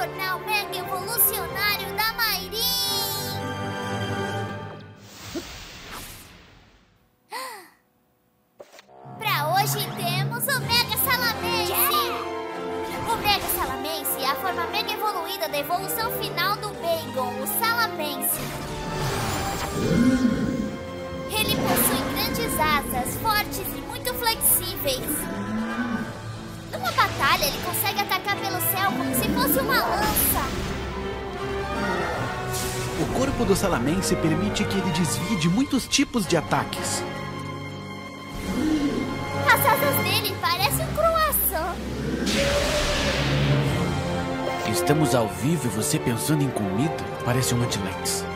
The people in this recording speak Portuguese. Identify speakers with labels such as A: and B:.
A: tornar o Mega Evolucionário da Mayrin! Pra hoje temos o Mega Salamence! O Mega Salamence é a forma mega evoluída da evolução final do Bagon, o Salamence. Ele possui grandes asas, fortes e muito flexíveis. Numa batalha, ele consegue atacar pelo céu como se fosse uma lança.
B: O corpo do Salamence permite que ele desvie de muitos tipos de ataques.
A: As asas dele parecem um croissant.
B: Estamos ao vivo e você pensando em comida? Parece um Antilex.